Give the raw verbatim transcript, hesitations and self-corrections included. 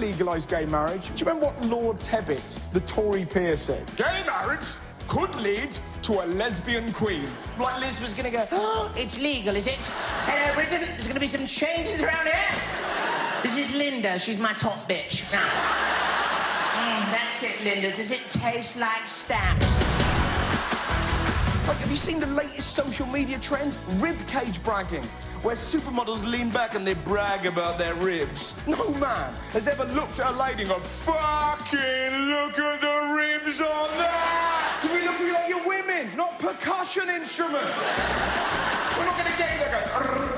legalise gay marriage. Do you remember what Lord Tebbit, the Tory peer, said? Gay marriage could lead to a lesbian queen. Like Liz was going to go, oh, it's legal, is it? Hello, Britain, there's going to be some changes around here. This is Linda, she's my top bitch. Now, mm, that's it, Linda. Does it taste like stamps? Like, have you seen the latest social media trend? Rib cage bragging, where supermodels lean back and they brag about their ribs. No man has ever looked at a lady and gone, fucking look at the ribs on that! Because we look at you like you're women, not percussion instruments. We're not going to get you there going,